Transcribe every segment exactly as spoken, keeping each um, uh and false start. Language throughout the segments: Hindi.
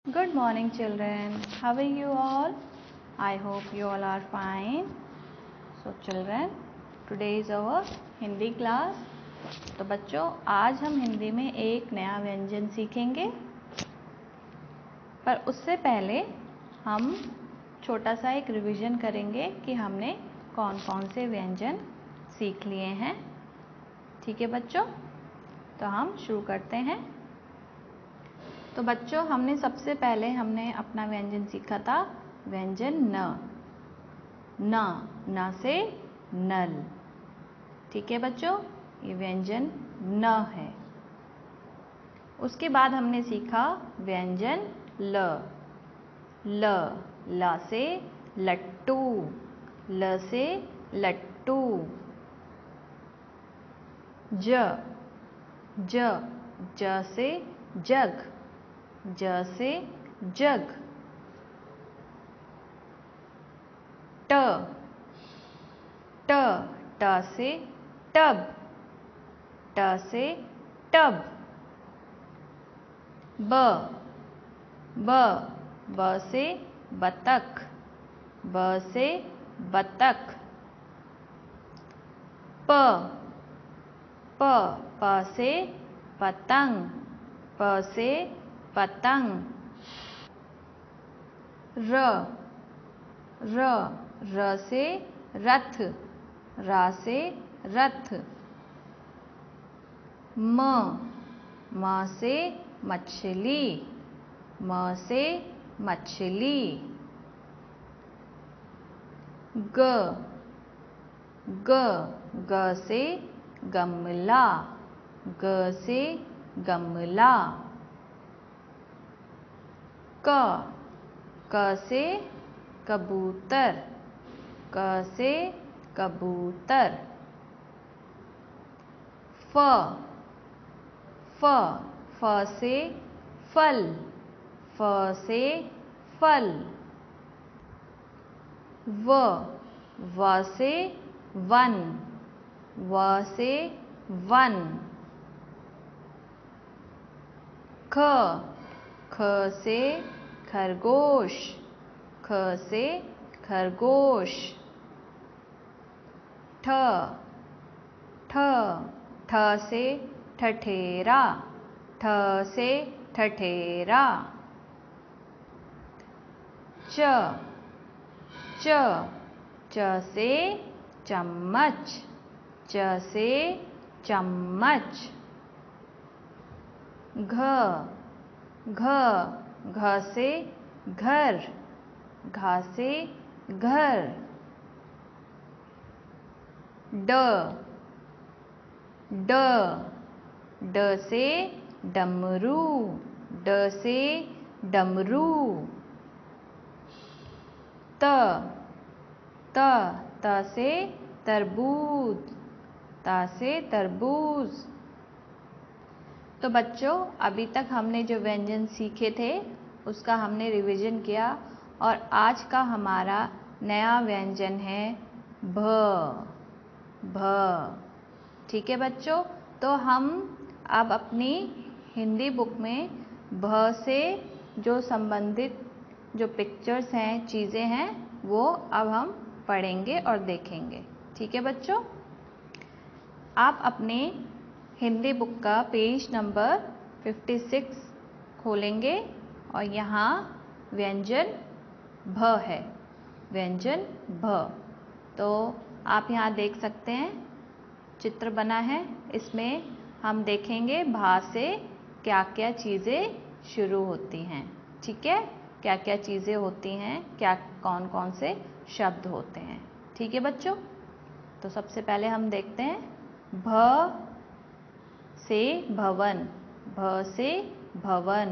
Good morning, children. How are you all? I hope you all are fine. So, children, today is our Hindi class. तो बच्चों, आज हम हिंदी में एक नया व्यंजन सीखेंगे. पर उससे पहले हम छोटा सा एक रिवीजन करेंगे कि हमने कौन कौन से व्यंजन सीख लिए हैं. ठीक है बच्चों? तो हम शुरू करते हैं. तो बच्चों, हमने सबसे पहले हमने अपना व्यंजन सीखा था व्यंजन न. न न से नल. ठीक है बच्चों, ये व्यंजन न है. उसके बाद हमने सीखा व्यंजन ल. ल ल से लट्टू. ल से लट्टू. ज ज ज से जग. ज से जग. ट ट ट से टब. ट से टब. ब ब ब से बतख. ब से बतख. प प प से पतंग. प से पतंग. र र र से रथ. र से रथ. म म से मछली. म से मछली. ग ग ग से गमला. ग से गमला. क क से कबूतर. क से कबूतर. फ फ फ से फल. फ से फल. व व से वन. व से वन. ख ख से खरगोश. ख से खरगोश. ठ ठ ठ से ठठेरा. ठ से ठठेरा. च च च से चम्मच. च से चम्मच. घ घ घ से घर. घ से घर. ड ड ड से डमरू. ड से डमरू. त त त से तरबूज. त से तरबूज. तो बच्चों, अभी तक हमने जो व्यंजन सीखे थे उसका हमने रिवीजन किया और आज का हमारा नया व्यंजन है भ. भ. ठीक है बच्चों? तो हम अब अपनी हिंदी बुक में भ से जो संबंधित जो पिक्चर्स हैं, चीज़ें हैं, वो अब हम पढ़ेंगे और देखेंगे. ठीक है बच्चों? आप अपने हिंदी बुक का पेज नंबर छप्पन खोलेंगे और यहाँ व्यंजन भ है. व्यंजन भ. तो आप यहाँ देख सकते हैं चित्र बना है. इसमें हम देखेंगे भा से क्या क्या चीज़ें शुरू होती हैं. ठीक है? क्या क्या चीज़ें होती हैं, क्या कौन कौन से शब्द होते हैं. ठीक है बच्चों? तो सबसे पहले हम देखते हैं भ से भवन. भ से भवन.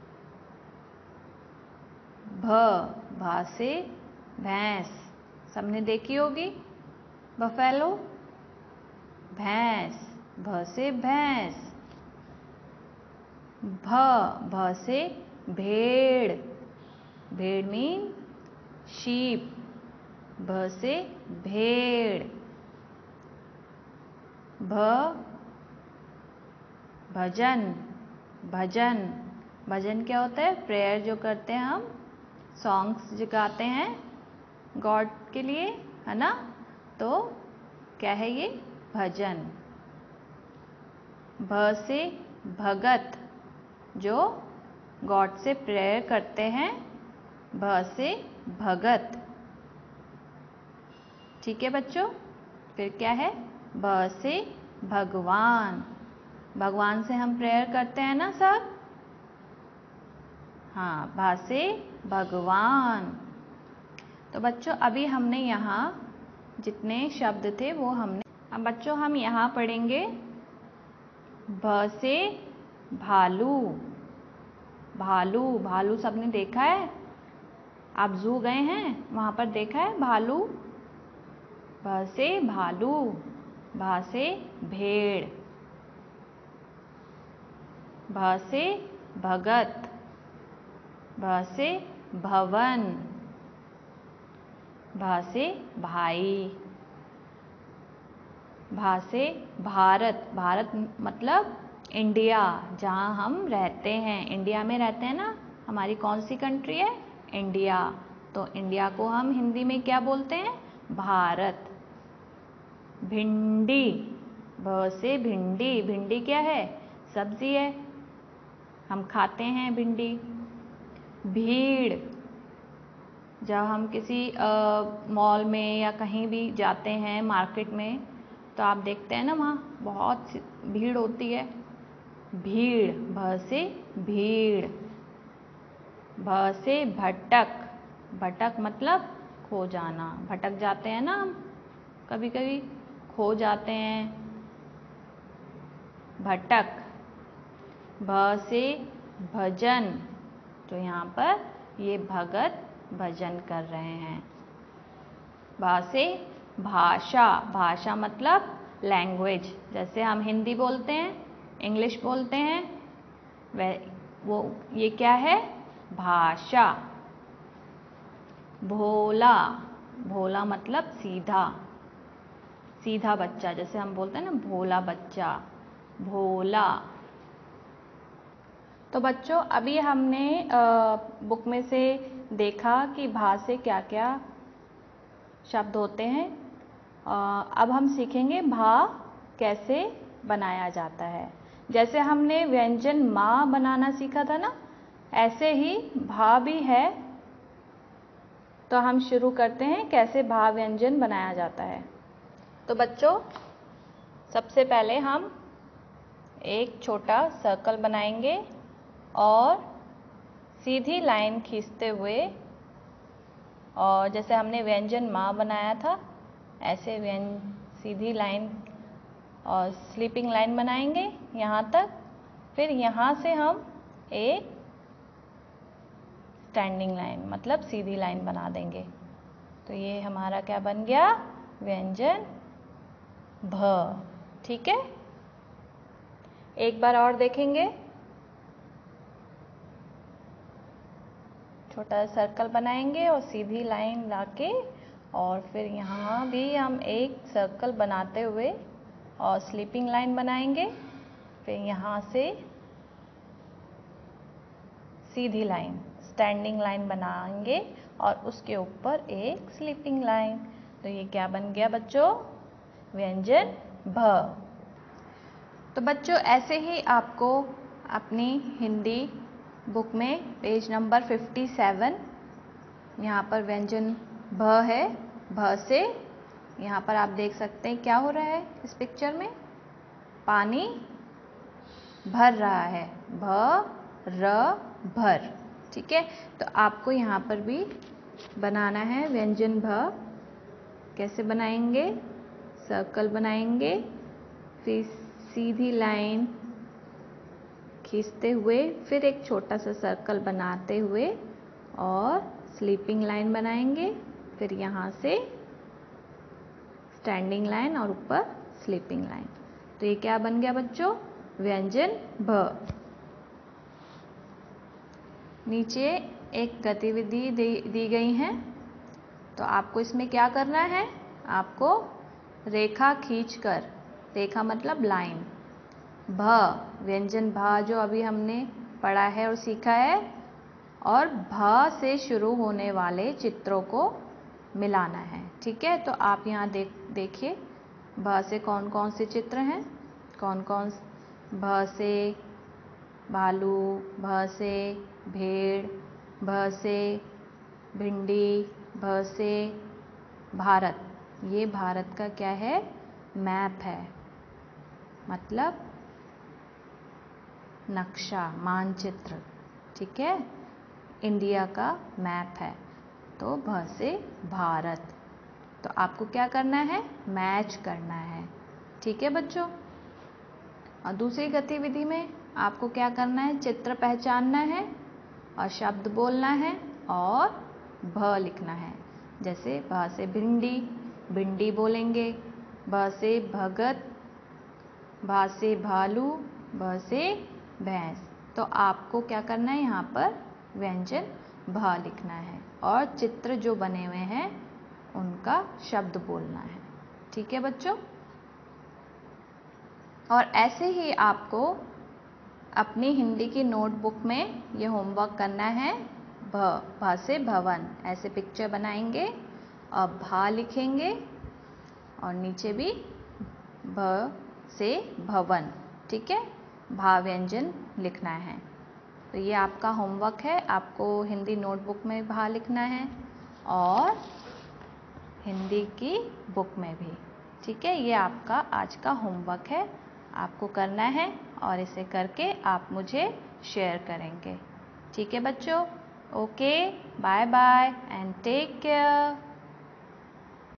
भ भा से भैंस. सबने देखी होगी बफेलो. भैंस. भ से भैंस. भ भ से भेड़. भेड़ मीन शीप. भ से भेड़. भ भजन. भजन. भजन क्या होता है? प्रेयर जो करते हैं हम, सॉन्ग्स जो गाते हैं गॉड के लिए, है ना? तो क्या है ये? भजन। भ से भगत, जो गॉड से प्रेयर करते हैं, भ से भगत। ठीक है बच्चों। फिर क्या है? भ से भगवान। भगवान से हम प्रेयर करते हैं ना सब? हाँ, भा से भगवान। तो बच्चों अभी हमने यहाँ जितने शब्द थे वो हमने, अब बच्चों हम यहाँ पढ़ेंगे भ से भालू। भालू, भालू सबने देखा है? आप जू गए हैं, वहाँ पर देखा है भालू? भ से भालू। भा से भेड़। भ से भगत। भ से भवन। भा से भाई। भा से भारत। भारत मतलब इंडिया, जहाँ हम रहते हैं। इंडिया में रहते हैं ना? हमारी कौन सी कंट्री है? इंडिया। तो इंडिया को हम हिंदी में क्या बोलते हैं? भारत। भिंडी। भ से भिंडी। भिंडी क्या है? सब्जी है, हम खाते हैं भिंडी। भीड़, जब हम किसी मॉल में या कहीं भी जाते हैं मार्केट में, तो आप देखते हैं ना वहाँ बहुत भीड़ होती है। भीड़। भ से भीड़। भ से भटक। भटक मतलब खो जाना। भटक जाते हैं ना हम, कभी कभी खो जाते हैं। भटक। भ से भजन, तो यहाँ पर ये भगत भजन कर रहे हैं। भा से भाषा। भाषा मतलब लैंग्वेज, जैसे हम हिंदी बोलते हैं, इंग्लिश बोलते हैं, वह वो ये क्या है? भाषा। भोला। भोला मतलब सीधा, सीधा बच्चा, जैसे हम बोलते हैं ना भोला बच्चा, भोला। तो बच्चों अभी हमने बुक में से देखा कि भा से क्या क्या शब्द होते हैं। अब हम सीखेंगे भा कैसे बनाया जाता है। जैसे हमने व्यंजन माँ बनाना सीखा था ना, ऐसे ही भा भी है। तो हम शुरू करते हैं कैसे भा व्यंजन बनाया जाता है। तो बच्चों सबसे पहले हम एक छोटा सर्कल बनाएंगे और सीधी लाइन खींचते हुए, और जैसे हमने व्यंजन माँ बनाया था ऐसे व्यंज सीधी लाइन और स्लीपिंग लाइन बनाएंगे यहाँ तक। फिर यहाँ से हम एक स्टैंडिंग लाइन मतलब सीधी लाइन बना देंगे। तो ये हमारा क्या बन गया? व्यंजन भ। ठीक है, एक बार और देखेंगे। छोटा सर्कल बनाएंगे और सीधी लाइन लाके, और फिर यहाँ भी हम एक सर्कल बनाते हुए और स्लीपिंग लाइन बनाएंगे। फिर यहाँ से सीधी लाइन स्टैंडिंग लाइन बनाएंगे और उसके ऊपर एक स्लीपिंग लाइन। तो ये क्या बन गया बच्चों? व्यंजन भ। तो बच्चों ऐसे ही आपको अपनी हिंदी बुक में पेज नंबर सत्तावन, यहाँ पर व्यंजन भ है। भ से यहाँ पर आप देख सकते हैं क्या हो रहा है इस पिक्चर में? पानी भर रहा है। भ र भर। ठीक है, तो आपको यहाँ पर भी बनाना है व्यंजन भ। कैसे बनाएंगे? सर्कल बनाएंगे, फिर सीधी लाइन खींचते हुए, फिर एक छोटा सा सर्कल बनाते हुए और स्लीपिंग लाइन बनाएंगे। फिर यहाँ से स्टैंडिंग लाइन और ऊपर स्लीपिंग लाइन। तो ये क्या बन गया बच्चों? व्यंजन भ। नीचे एक गतिविधि दी गई है, तो आपको इसमें क्या करना है? आपको रेखा खींचकर, रेखा मतलब लाइन, भ व्यंजन भा जो अभी हमने पढ़ा है और सीखा है, और भ से शुरू होने वाले चित्रों को मिलाना है। ठीक है, तो आप यहाँ देख देखिए भ से कौन कौन से चित्र हैं, कौन कौन भ से भालू, भ से भेड़, भ से भिंडी, भ से भारत। ये भारत का क्या है, मैप है, मतलब नक्शा, मानचित्र। ठीक है, इंडिया का मैप है। तो भ से भारत। तो आपको क्या करना है, मैच करना है। ठीक है बच्चों। और दूसरी गतिविधि में आपको क्या करना है, चित्र पहचानना है और शब्द बोलना है और भ लिखना है। जैसे भ से भिंडी, भिंडी बोलेंगे। भ से भगत, भ से भालू, भ से भैंस। तो आपको क्या करना है, यहाँ पर व्यंजन भ लिखना है और चित्र जो बने हुए हैं उनका शब्द बोलना है। ठीक है बच्चों। और ऐसे ही आपको अपनी हिंदी की नोटबुक में ये होमवर्क करना है। भ भ से भवन, ऐसे पिक्चर बनाएंगे और भा लिखेंगे और नीचे भी भ से भवन। ठीक है, भा व्यंजन लिखना है। तो ये आपका होमवर्क है, आपको हिंदी नोटबुक में भा लिखना है और हिंदी की बुक में भी। ठीक है, ये आपका आज का होमवर्क है, आपको करना है और इसे करके आप मुझे शेयर करेंगे। ठीक है बच्चों, okay, bye bye and take care.